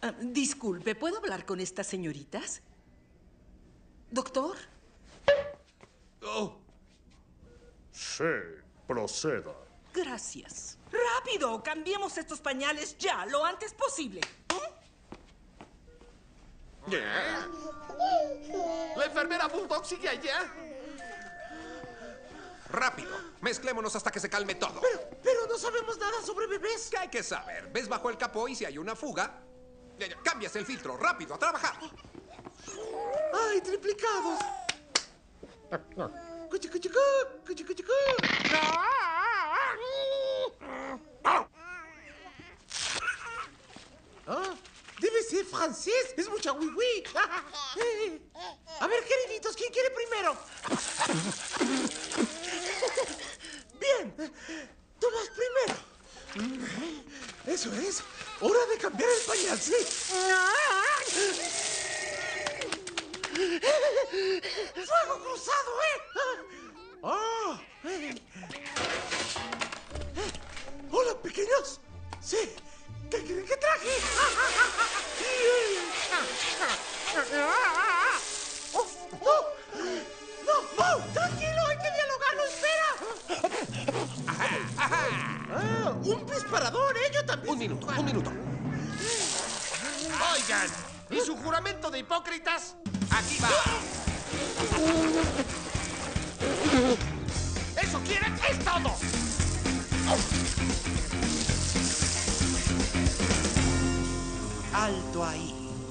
Disculpe, ¿puedo hablar con estas señoritas? ¿Doctor? Oh. Sí, proceda. Gracias. ¡Rápido! Cambiemos estos pañales ya, lo antes posible. ¿La enfermera Bulldog sigue allá? Rápido, mezclémonos hasta que se calme todo. Pero no sabemos nada sobre bebés. ¿Qué hay que saber? ¿Ves bajo el capó y si hay una fuga? Cambias el filtro, rápido, a trabajar. ¡Ay, triplicados! Cuchicuchucú, cuchicuchucú. Ah, debe ser francés. Es mucha oui. A ver, queriditos, ¿quién quiere primero? Bien, tú vas primero. Eso es. Hora de cambiar el pañal, sí. ¡Fuego cruzado, ¡Oh! ¡Hola, pequeños! Sí. ¿Qué creen que traje? ¡No! ¡Tranquilo! ¡Hay que dialogarlo! ¡Espera! ¡Un disparador! Yo también. Un minuto. Oigan, ¿y su juramento de hipócritas? Aquí va. ¡Eso quieren! ¡Es todo! Alto ahí.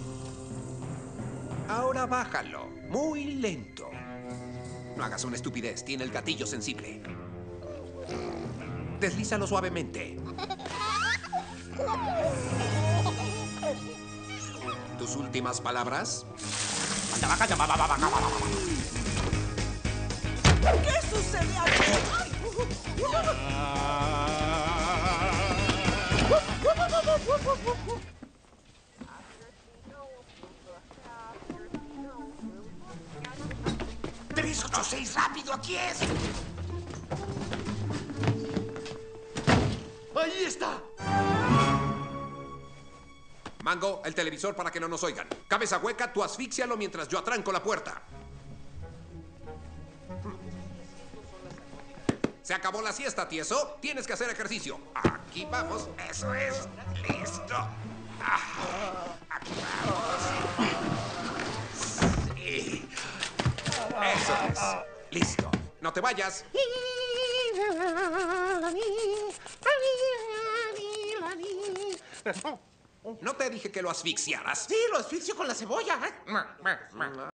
Ahora bájalo, muy lento. No hagas una estupidez, tiene el gatillo sensible. Deslízalo suavemente. ¿Tus últimas palabras? ¿Qué sucede aquí? ¡386, rápido! ¡Aquí es! ¡Ahí está! Mango, el televisor para que no nos oigan. Cabeza hueca, tú asfíxialo mientras yo atranco la puerta. Se acabó la siesta, tieso. Tienes que hacer ejercicio. Aquí vamos. Eso es. Listo. Aquí vamos. Sí. Eso es. Listo. No te vayas. No te dije que lo asfixiaras. Sí, lo asfixio con la cebolla.